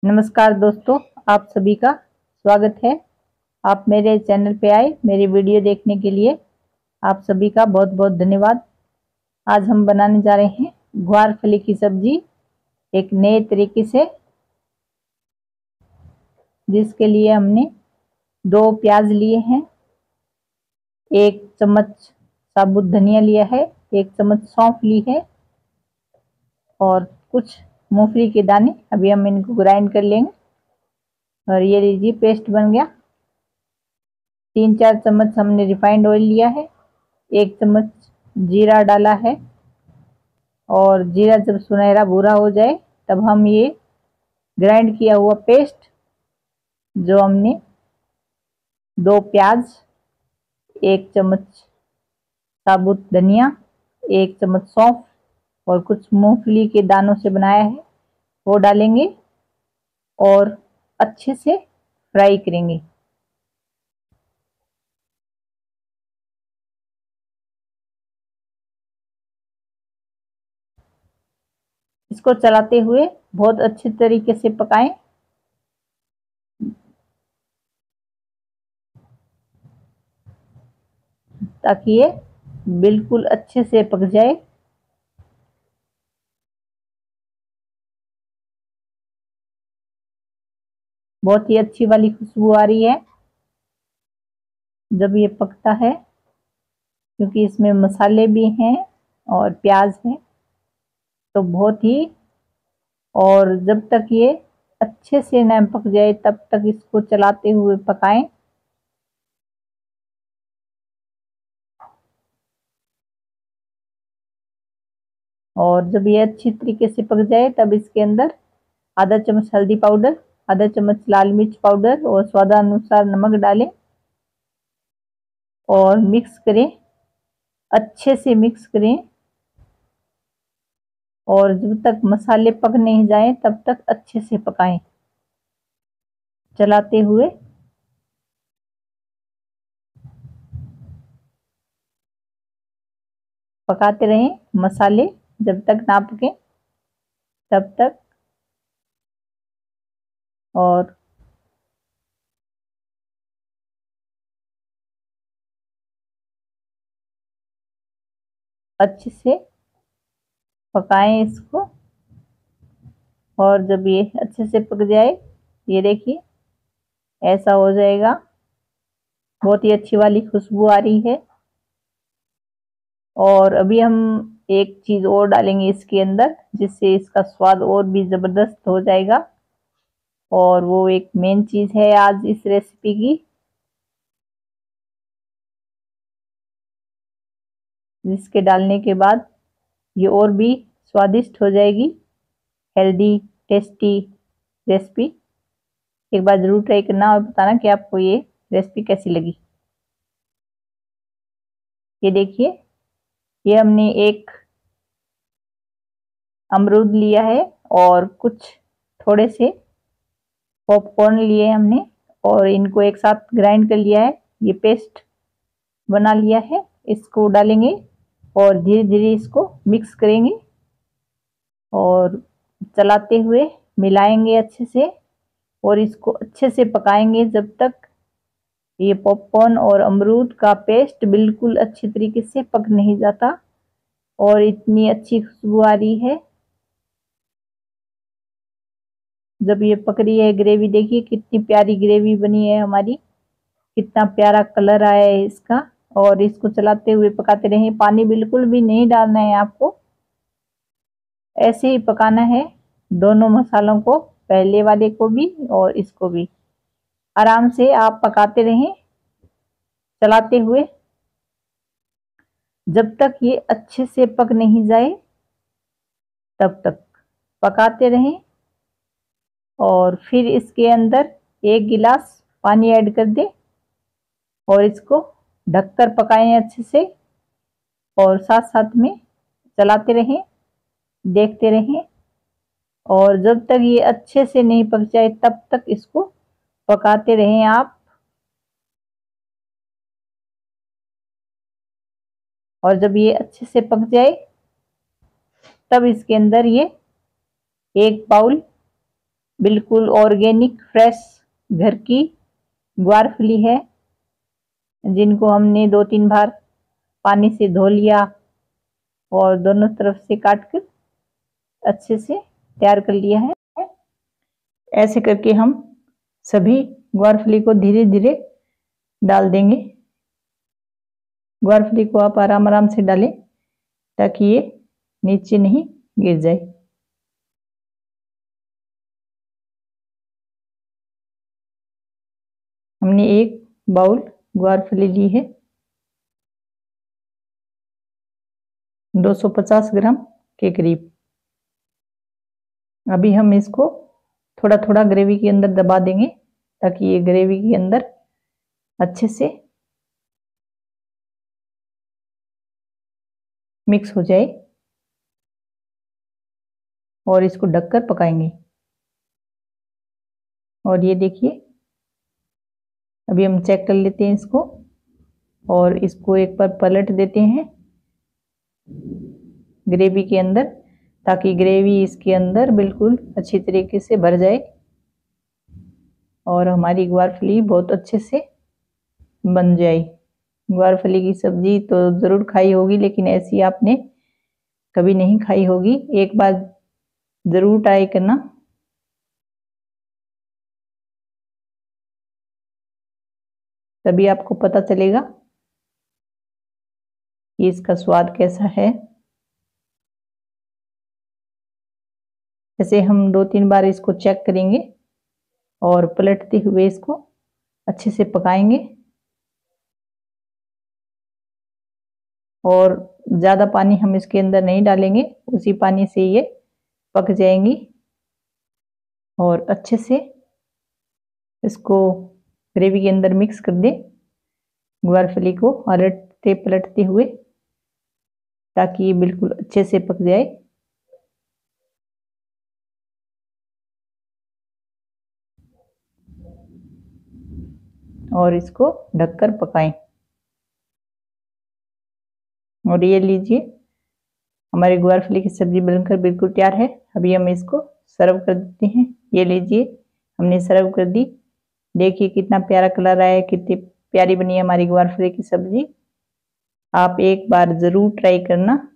नमस्कार दोस्तों, आप सभी का स्वागत है। आप मेरे चैनल पे आए मेरी वीडियो देखने के लिए आप सभी का बहुत बहुत धन्यवाद। आज हम बनाने जा रहे हैं ग्वारफली की सब्जी एक नए तरीके से, जिसके लिए हमने 2 प्याज लिए हैं, 1 चम्मच साबुत धनिया लिया है, 1 चम्मच सौंफ ली है और कुछ मूंगफली के दाने। अभी हम इनको ग्राइंड कर लेंगे। और ये लीजिए पेस्ट बन गया। 3-4 चम्मच हमने रिफाइंड ऑयल लिया है, 1 चम्मच जीरा डाला है और जीरा जब सुनहरा भूरा हो जाए तब हम ये ग्राइंड किया हुआ पेस्ट, जो हमने 2 प्याज, 1 चम्मच साबुत धनिया, 1 चम्मच सौंफ और कुछ मूंगफली के दानों से बनाया है, वो डालेंगे और अच्छे से फ्राई करेंगे। इसको चलाते हुए बहुत अच्छे तरीके से पकाएं ताकि ये बिल्कुल अच्छे से पक जाए। बहुत ही अच्छी वाली खुशबू आ रही है जब ये पकता है, क्योंकि इसमें मसाले भी हैं और प्याज है, तो बहुत ही। और जब तक ये अच्छे से न पक जाए तब तक इसको चलाते हुए पकाएं। और जब ये अच्छी तरीके से पक जाए तब इसके अंदर आधा चम्मच हल्दी पाउडर, आधा चम्मच लाल मिर्च पाउडर और स्वादानुसार नमक डालें और मिक्स करें, अच्छे से मिक्स करें। और जब तक मसाले पक नहीं जाए तब तक अच्छे से पकाएं चलाते हुए। पकाते रहें मसाले जब तक ना पके तब तक। और अच्छे से पकाएं इसको। और जब ये अच्छे से पक जाए, ये देखिए ऐसा हो जाएगा, बहुत ही अच्छी वाली खुशबू आ रही है। और अभी हम एक चीज और डालेंगे इसके अंदर, जिससे इसका स्वाद और भी जबरदस्त हो जाएगा। और वो एक मेन चीज है आज इस रेसिपी की, जिसके डालने के बाद ये और भी स्वादिष्ट हो जाएगी। Healthy tasty recipe. एक बार जरूर ट्राई करना और बताना कि आपको ये रेसिपी कैसी लगी। ये देखिए, ये हमने एक अमरूद लिया है और कुछ थोड़े से पॉपकॉर्न लिए हमने और इनको एक साथ ग्राइंड कर लिया है। ये पेस्ट बना लिया है, इसको डालेंगे और धीरे धीरे इसको मिक्स करेंगे और चलाते हुए मिलाएंगे अच्छे से। और इसको अच्छे से पकाएंगे जब तक ये पॉपकॉर्न और अमरूद का पेस्ट बिल्कुल अच्छी तरीके से पक नहीं जाता। और इतनी अच्छी खुशबू आ रही है जब ये पक रही है। ग्रेवी देखिए कितनी प्यारी ग्रेवी बनी है हमारी, कितना प्यारा कलर आया है इसका। और इसको चलाते हुए पकाते रहें, पानी बिल्कुल भी नहीं डालना है आपको, ऐसे ही पकाना है दोनों मसालों को, पहले वाले को भी और इसको भी। आराम से आप पकाते रहें चलाते हुए जब तक ये अच्छे से पक नहीं जाए तब तक पकाते रहें। और फिर इसके अंदर 1 गिलास पानी ऐड कर दें और इसको ढककर पकाएं अच्छे से। और साथ साथ में चलाते रहें, देखते रहें। और जब तक ये अच्छे से नहीं पक जाए तब तक इसको पकाते रहें आप। और जब ये अच्छे से पक जाए, तब इसके अंदर ये 1 बाउल बिल्कुल ऑर्गेनिक फ्रेश घर की ग्वारफली है, जिनको हमने 2-3 बार पानी से धो लिया और दोनों तरफ से काट कर अच्छे से तैयार कर लिया है। ऐसे करके हम सभी ग्वारफली को धीरे धीरे डाल देंगे। ग्वारफली को आप आराम आराम से डालें ताकि ये नीचे नहीं गिर जाए। हमने एक बाउल ग्वारफली ली है, 250 ग्राम के करीब। अभी हम इसको थोड़ा थोड़ा ग्रेवी के अंदर दबा देंगे ताकि ये ग्रेवी के अंदर अच्छे से मिक्स हो जाए और इसको ढककर पकाएंगे। और ये देखिए, अभी हम चेक कर लेते हैं इसको और इसको एक बार पलट देते हैं ग्रेवी के अंदर, ताकि ग्रेवी इसके अंदर बिल्कुल अच्छी तरीके से भर जाए और हमारी ग्वारफली बहुत अच्छे से बन जाए। ग्वारफली की सब्जी तो ज़रूर खाई होगी, लेकिन ऐसी आपने कभी नहीं खाई होगी। एक बार ज़रूर ट्राई करना। तभी आपको पता चलेगा कि इसका स्वाद कैसा है। ऐसे हम 2-3 बार इसको चेक करेंगे और पलटते हुए इसको अच्छे से पकाएंगे और ज़्यादा पानी हम इसके अंदर नहीं डालेंगे, उसी पानी से ये पक जाएंगी। और अच्छे से इसको ग्रेवी के अंदर मिक्स कर दें ग्वारफली को पलटते पलटते हुए, ताकि ये बिल्कुल अच्छे से पक जाए। और इसको ढककर पकाएं। और ये लीजिए, हमारी ग्वारफली की सब्जी बनकर बिल्कुल तैयार है। अभी हम इसको सर्व कर देते हैं। ये लीजिए, हमने सर्व कर दी। देखिए कितना प्यारा कलर आया है, कितनी प्यारी बनी है हमारी ग्वारफली की सब्जी। आप एक बार ज़रूर ट्राई करना।